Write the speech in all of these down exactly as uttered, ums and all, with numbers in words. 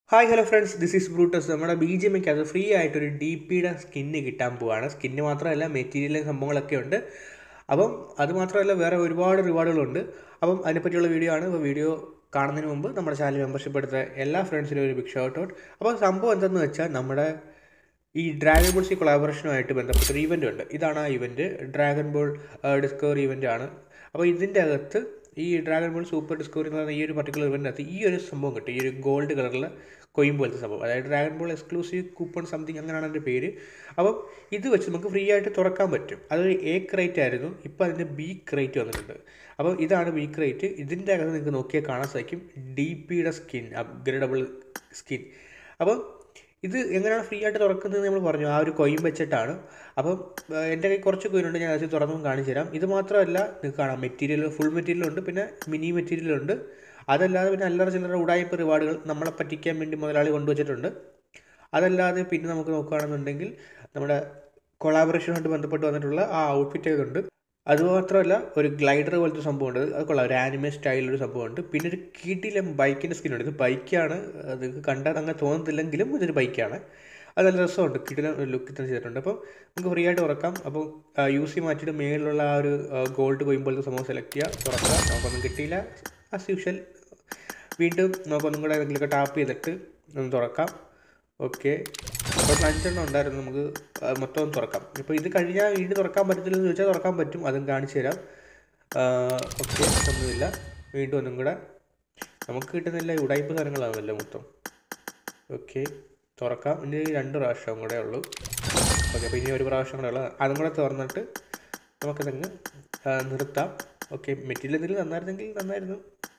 Hi hello friends, this is Brutus. നമ്മുടെ B G M ഐക്ക് അത് ഫ്രീ ആയിട്ടൊരു ഡി പിയുടെ സ്കിന്ന് കിട്ടാൻ പോവാണ്. സ്കിന്ന് മാത്രമല്ല, മെറ്റീരിയലും സംഭവങ്ങളൊക്കെ ഉണ്ട്. അപ്പം അത് മാത്രമല്ല, വേറെ ഒരുപാട് റിവാർഡുകളുണ്ട്. അപ്പം അതിനെപ്പറ്റിയുള്ള വീഡിയോ ആണ്. അപ്പോൾ വീഡിയോ കാണുന്നതിന് മുമ്പ് നമ്മുടെ ചാനൽ മെമ്പർഷിപ്പ് എടുത്ത എല്ലാ ഫ്രണ്ട്സിനും ഒരു ബിഗ് ഷൗട്ട് ഔട്ട്. അപ്പോൾ സംഭവം എന്തെന്ന് വെച്ചാൽ, നമ്മുടെ ഈ ഡ്രാഗൺ ബോൾ സി കൊളാബറേഷനുമായിട്ട് ബന്ധപ്പെട്ടൊരു ഇവൻ്റ് ഉണ്ട്. ഇതാണ് ആ event. Dragon ball discovery event ആണ്. അപ്പോൾ ഇതിൻ്റെ അകത്ത് ഈ ഡ്രാഗൺ ബോൾ സൂപ്പർ ഡിസ്കവറി എന്ന് പറയുന്ന ഈ ഒരു പർട്ടിക്കുലർ ഇവൻ്റിനകത്ത് ഈ ഒരു സംഭവം കിട്ടും. ഈ ഒരു ഗോൾഡ് കളറിൽ കൊയിൻ പോലത്തെ സംഭവം, അതായത് Dragon Ball exclusive coupon something, അങ്ങനെയാണ് അതിൻ്റെ പേര്. അപ്പം ഇത് വെച്ച് നമുക്ക് ഫ്രീ ആയിട്ട് തുറക്കാൻ പറ്റും. അതൊരു എ ക്രേറ്റ് ആയിരുന്നു, ഇപ്പോൾ അതിൻ്റെ ബി ക്രേറ്റ് വന്നിട്ടുണ്ട്. അപ്പോൾ ഇതാണ് ബി ക്രേറ്റ്. ഇതിൻ്റെ അകത്ത് നിങ്ങൾക്ക് നോക്കിയാൽ കാണാൻ സാധിക്കും ഡി പിയുടെ സ്കിൻ, അപ്ഗ്രേഡബിൾ സ്കിൻ. അപ്പം ഇത് എങ്ങനെയാണ് ഫ്രീ ആയിട്ട് തുറക്കുന്നത് നമ്മൾ പറഞ്ഞു, ആ ഒരു കോയിൻ വെച്ചിട്ടാണ്. അപ്പം എൻ്റെ കയ്യിൽ കുറച്ച് കോയിനുണ്ട്, ഞാൻ അത് തുറന്നും കാണിച്ചു തരാം. ഇത് മാത്രമല്ല, നിങ്ങൾക്ക് കാണാം മെറ്റീരിയൽ, ഫുൾ മെറ്റീരിയലുണ്ട്, പിന്നെ മിനി മെറ്റീരിയലുണ്ട്. അതല്ലാതെ പിന്നെ അല്ലറ ചില്ലറ ഉടായ്പ റിവാർഡുകൾ നമ്മളെ പറ്റിക്കാൻ വേണ്ടി മുതലാളി കൊണ്ടുവച്ചിട്ടുണ്ട്. അതല്ലാതെ പിന്നെ നമുക്ക് നോക്കുകയാണെന്നുണ്ടെങ്കിൽ നമ്മുടെ കൊളാബറേഷനുമായിട്ട് ബന്ധപ്പെട്ട് വന്നിട്ടുള്ള ആ ഔട്ട്ഫിറ്റൊക്കെ ഉണ്ട്. അതുമാത്രമല്ല, ഒരു ഗ്ലൈഡർ പോലത്തെ സംഭവമുണ്ട്, അത് കൊള്ളാം, ഒരു ആനിമേ സ്റ്റൈലൊരു സംഭവമുണ്ട്. പിന്നെ ഒരു കിടിലം ബൈക്കിൻ്റെ സ്കിന്നുണ്ട്. ഇത് ബൈക്കാണ്, അത് കണ്ടാൽ അങ്ങനെ തോന്നത്തില്ലെങ്കിലും ഇതൊരു ബൈക്കാണ്. അത് നല്ല രസമുണ്ട്, കിടിലം ലുക്കിൽ തന്നെ ചെയ്തിട്ടുണ്ട്. അപ്പോൾ നമുക്ക് ഫ്രീ ആയിട്ട് തുറക്കാം. അപ്പോൾ യു സി മാറ്റിയിട്ട് മേളിലുള്ള ആ ഒരു ഗോൾഡ് കോയിൻ പോലത്തെ സംഭവം സെലക്ട് ചെയ്യുക, തുറക്കുക. നമുക്കൊന്നും കിട്ടിയില്ല, ആസ് യൂഷ്വൽ. വീണ്ടും നമുക്കൊന്നും കൂടെ എന്തെങ്കിലുമൊക്കെ ടാപ്പ് ചെയ്തിട്ട് ഒന്ന് തുറക്കാം. ഓക്കെ, അപ്പോൾ അഞ്ചെണ്ണം ഉണ്ടായിരുന്നു, നമുക്ക് മൊത്തം ഒന്ന് തുറക്കാം. ഇപ്പോൾ ഇത് കഴിഞ്ഞാൽ വീണ്ടും തുറക്കാൻ പറ്റത്തില്ലെന്ന് ചോദിച്ചാൽ തുറക്കാൻ പറ്റും, അതും കാണിച്ചു തരാം. ഓക്കെ, ഒന്നുമില്ല. വീണ്ടും ഒന്നും കൂടെ നമുക്ക് കിട്ടുന്നില്ല, ഉടായ്പ സാധനങ്ങളാവുമല്ലോ മൊത്തം. ഓക്കെ, തുറക്കാം. ഇനി രണ്ട് പ്രാവശ്യം കൂടെ ഉള്ളൂ. ഓക്കെ, അപ്പോൾ ഇനി ഒരു പ്രാവശ്യം കൂടെ ഉള്ളൂ, അതും കൂടെ തുറന്നിട്ട് നമുക്കതങ്ങ് നിർത്താം. ഓക്കെ, മെറ്റീരിയൽ എന്തെങ്കിലും നന്നായിരുന്നെങ്കിൽ നന്നായിരുന്നു.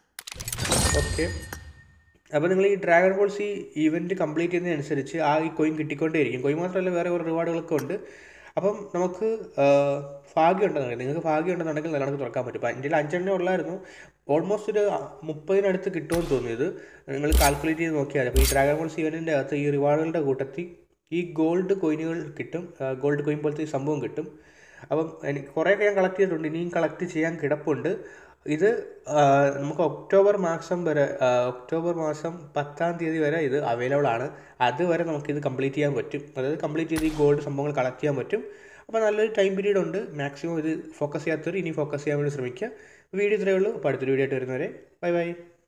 ഓക്കെ, അപ്പോൾ നിങ്ങൾ ഈ Dragon Ball Z event complete ചെയ്യുന്നതിനനുസരിച്ച് ആ ഈ കോയിൻ കിട്ടിക്കൊണ്ടേയിരിക്കും. കോയിൻ മാത്രമല്ല, വേറെ കുറേ റിവാർഡുകളൊക്കെ ഉണ്ട്. അപ്പം നമുക്ക് ഭാഗ്യം ഉണ്ടെന്നുണ്ടെങ്കിൽ, നിങ്ങൾക്ക് ഭാഗ്യം ഉണ്ടെന്നുണ്ടെങ്കിൽ നല്ലോണം തുറക്കാൻ പറ്റും. അപ്പോൾ എൻ്റെ അഞ്ചെണ്ണേ ഉള്ളായിരുന്നു, ഓൾമോസ്റ്റ് ഒരു മുപ്പതിനടുത്ത് കിട്ടുമെന്ന് തോന്നിയത്. നിങ്ങൾ കാൽക്കുലേറ്റ് ചെയ്ത് നോക്കിയാൽ അപ്പോൾ ഈ ഡ്രാഗൺ ബോൾ സി ഇവൻറ്റിൻ്റെ അകത്ത് ഈ റിവാർഡുകളുടെ കൂട്ടത്തിൽ ഈ ഗോൾഡ് കോയിനുകൾ കിട്ടും, ഗോൾഡ് കോയിൻ പോലത്തെ ഈ സംഭവം കിട്ടും. അപ്പം എനിക്ക് കുറേയൊക്കെ ഞാൻ കളക്ട് ചെയ്തിട്ടുണ്ട്, ഇനിയും കളക്ട് ചെയ്യാൻ കിടപ്പുണ്ട്. ഇത് നമുക്ക് ഒക്ടോബർ മാസം വരെ, ഒക്ടോബർ മാസം പത്താം തീയതി വരെ ഇത് അവൈലബിൾ ആണ്. അതുവരെ നമുക്കിത് കംപ്ലീറ്റ് ചെയ്യാൻ പറ്റും, അതായത് കംപ്ലീറ്റ് ചെയ്ത് ഈ ഗോൾഡ് സംഭവങ്ങൾ കളക്ട് ചെയ്യാൻ പറ്റും. അപ്പോൾ നല്ലൊരു ടൈം പീരീഡ് ഉണ്ട്. മാക്സിമം ഇത് ഫോക്കസ് ചെയ്യാത്തവർ ഇനി ഫോക്കസ് ചെയ്യാൻ വേണ്ടി ശ്രമിക്കുക. വീഡിയോ ഇത്രയേ ഉള്ളൂ. അപ്പോൾ അടുത്തൊരു വീഡിയോ ആയിട്ട് വരുന്നവരെ ബൈ ബൈ.